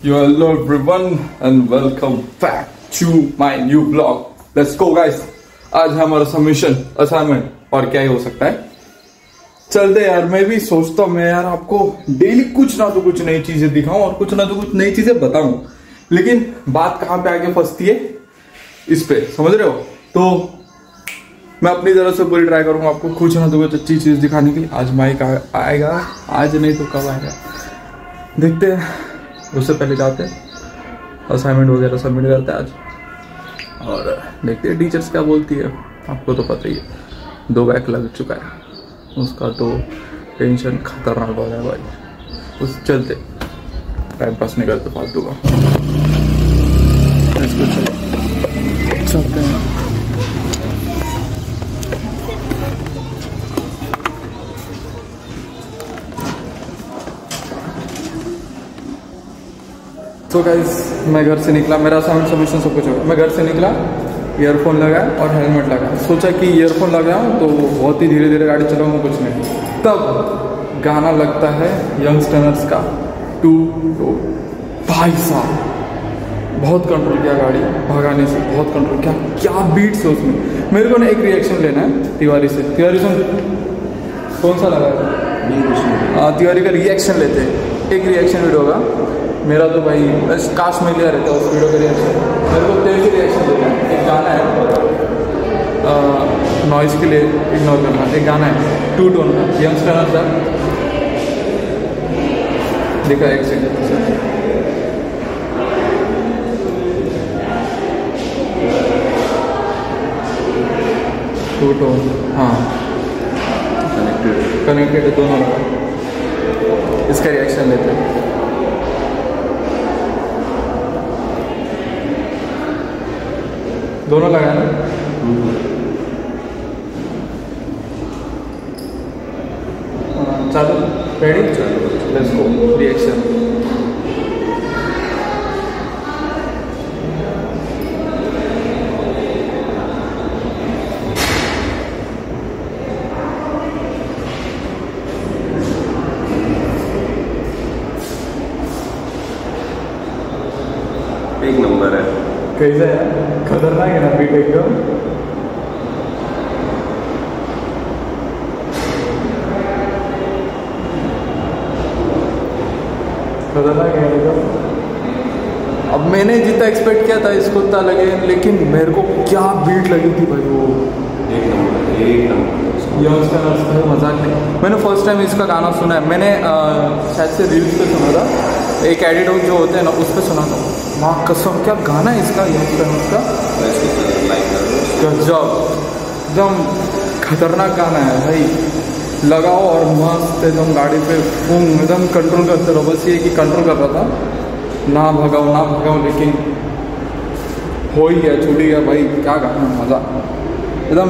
Hello everyone and welcome back to my new vlog. Let's go guys. आज है हमारा submission assignment और क्या ही हो सकता है। चलते यार, मैं भी सोचता हूँ मैं यार आपको डेली कुछ ना तो कुछ नई चीजें दिखाऊं और कुछ ना तो कुछ नई चीजें बताऊं, लेकिन बात कहाँ पे आके फंसती है इस पे, समझ रहे हो? तो मैं अपनी तरफ से पूरी ट्राई करूंगा आपको कुछ ना तो कुछ अच्छी चीज दिखाने की। आज माइक आएगा, आज नहीं तो कब आएगा देखते हैं। उससे पहले जाते हैं असाइनमेंट वगैरह सबमिट करते हैं आज और देखते हैं टीचर्स क्या बोलती है। आपको तो पता ही है 2 बैक लग चुका है, उसका तो टेंशन खतरनाक हो रहा है भाई। उस चलते टाइम पास नहीं करते फालतू का, चलते हैं। तो गाइस मैं घर से निकला, मेरा असाइनमेंट सबमिशन सब कुछ हो गया। मैं घर से निकला, ईयरफोन लगाया और हेलमेट लगाया। सोचा कि ईयरफोन लगाऊं तो बहुत ही धीरे धीरे गाड़ी चलाऊंगा, कुछ नहीं। तब गाना लगता है यंगस्टर्स का टू भाई साहब बहुत कंट्रोल किया गाड़ी भगाने से, बहुत कंट्रोल किया। क्या बीट्स है उसमें। मेरे को ना एक रिएक्शन लेना है तिवारी से। तिवारी सुन, कौन सा लगा है? तिवारी का रिएक्शन लेते हैं, एक रिएक्शन वीडियो होगा मेरा। तो भाई बस काश में लिया रहता है उस वीडियो का रिएक्शन। मेरे को तेज ही रिएक्शन देना है। एक गाना है नॉइज़ के लिए इग्नोर करना। एक गाना है 2 टोन का यंगस्टर का, देखा एक सेकंड। 2 टोन, हाँ कनेक्टेड दोनों लगा। इसका रिएक्शन लेते हैं। दोनों लगाया ना? चलो रेडी, लेट्स गो रिएक्शन। एक नंबर है। कैसा है? खतरनाक है ना बीट एकदम। खतरनाक है एकदम। अब मैंने जितना एक्सपेक्ट किया था इसको उतना लगे, लेकिन मेरे को क्या बीट लगी थी भाई वो। एक नंबर, एक नंबर। यंगस्टर मजाक नहीं। मैंने फर्स्ट टाइम इसका गाना सुना है। मैंने शायद से रील्स पे सुना था, एक एडिट जो होते हैं ना उस पर सुना था। माँ कसम क्या गाना है इसका, यंगस्टर का गजब, एकदम खतरनाक गाना है भाई। लगाओ और मस्त एकदम गाड़ी पे एकदम कंट्रोल करते रहो। बस ये कि कंट्रोल कर रहा था, ना भगाओ, लेकिन हो ही गया, छूट ही गया भाई। क्या गाना, मज़ा एकदम।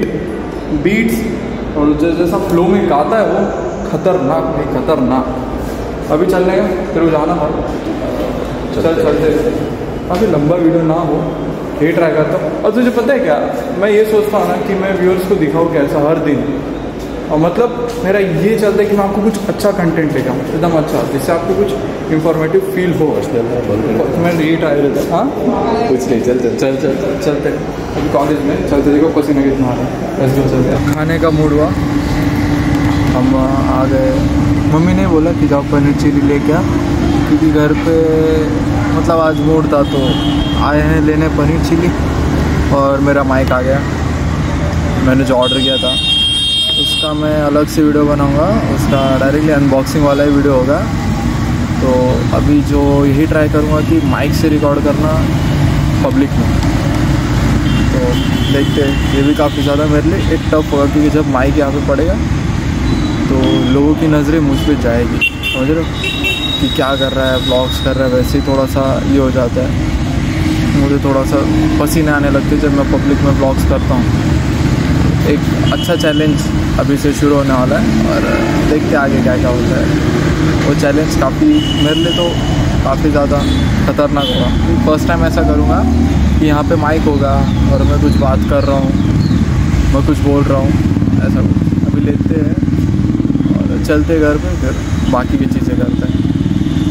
बीट्स और जैसा फ्लो में गाता है वो खतरनाक भाई, खतरनाक। अभी चलने का तेरे को जाना था, चलते। काफ़ी लंबा वीडियो ना हो, ये ट्राई करता हूँ। और तुझे पता है क्या, मैं ये सोचता हूँ ना कि मैं व्यूअर्स को दिखाऊँ कैसा हर दिन। और मतलब मेरा ये चलता है कि मैं आपको कुछ अच्छा कंटेंट लेकर आऊँ, एकदम अच्छा, जिससे आपको कुछ इंफॉर्मेटिव फील हो। मैं ये ट्राई रहता है। हाँ कुछ नहीं, चलते अभी कॉलेज में चलते। देखो पसीना कितना आ रहा है। बस चलते। खाने का मूड हुआ, हम आ गए। मम्मी ने बोला कि जाओ पनीर चिली लेके आ, क्योंकि घर पे मतलब आज मूड था तो आए हैं लेने पनीर चिली। और मेरा माइक आ गया, मैंने जो ऑर्डर किया था उसका मैं अलग से वीडियो बनाऊंगा। उसका डायरेक्टली अनबॉक्सिंग वाला ही वीडियो होगा। तो अभी जो यही ट्राई करूंगा कि माइक से रिकॉर्ड करना पब्लिक में। तो देखते हैं, ये भी काफ़ी ज़्यादा मेरे लिए एक टफ होगा, क्योंकि जब माइक यहाँ पे पड़ेगा तो लोगों की नज़रें मुझ पर जाएगी, समझ रहे हो कि क्या कर रहा है, व्लॉग्स कर रहा है। वैसे ही थोड़ा सा ये हो जाता है, मुझे थोड़ा सा पसीने आने लगते हैं जब मैं पब्लिक में व्लॉग्स करता हूँ। एक अच्छा चैलेंज अभी से शुरू होने वाला है और देखते आगे क्या क्या होता है। वो चैलेंज काफ़ी मेरे लिए तो काफ़ी ज़्यादा खतरनाक होगा। फर्स्ट टाइम ऐसा करूँगा कि यहाँ पे माइक होगा और मैं कुछ बात कर रहा हूँ, मैं कुछ बोल रहा हूँ, ऐसा कुछ। अभी लेते हैं और चलते घर पे, फिर बाकी की चीज़ें करते हैं।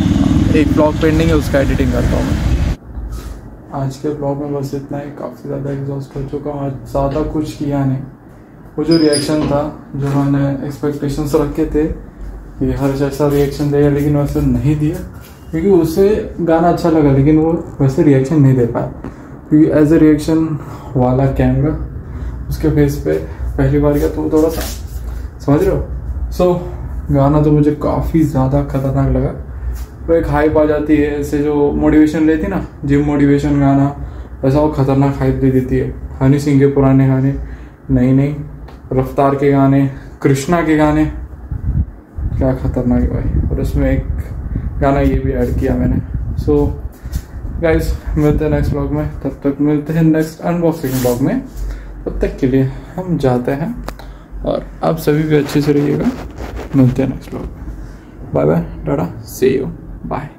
एक ब्लॉग पेंडिंग है, उसका एडिटिंग करता हूँ मैं। आज के ब्लॉग में बस इतना ही, काफ़ी ज़्यादा एग्जॉस्ट हो चुका हूँ, आज ज़्यादा कुछ किया नहीं। वो जो रिएक्शन था, जो मैंने एक्सपेक्टेशंस रखे थे कि हर ऐसा रिएक्शन देगा, लेकिन वैसे नहीं दिया, क्योंकि उसे गाना अच्छा लगा लेकिन वो वैसे रिएक्शन नहीं दे पाया, क्योंकि एज ए रिएक्शन वाला कैमरा उसके फेस पे पहली बार किया, तो वो थोड़ा सा समझ रहे हो। सो गाना तो मुझे काफ़ी ज़्यादा खतरनाक लगा। वो एक हाइप आ जाती है, ऐसे जो मोटिवेशन लेती ना, जिम मोटिवेशन गाना, वैसा वो खतरनाक हाइप दे देती है। हनी सिंह के पुराने गाने, नई रफ्तार के गाने, कृष्णा के गाने, क्या खतरनाक है भाई। और उसमें एक गाना ये भी ऐड किया मैंने। सो गाइस, मिलते हैं नेक्स्ट ब्लॉग में, तब तक मिलते हैं नेक्स्ट अनबॉक्सिंग ब्लॉग में। तब तक के लिए हम जाते हैं, और आप सभी भी अच्छे से रहिएगा। मिलते हैं नेक्स्ट ब्लॉग में। बाय बाय, टाटा, सी यू, बाय।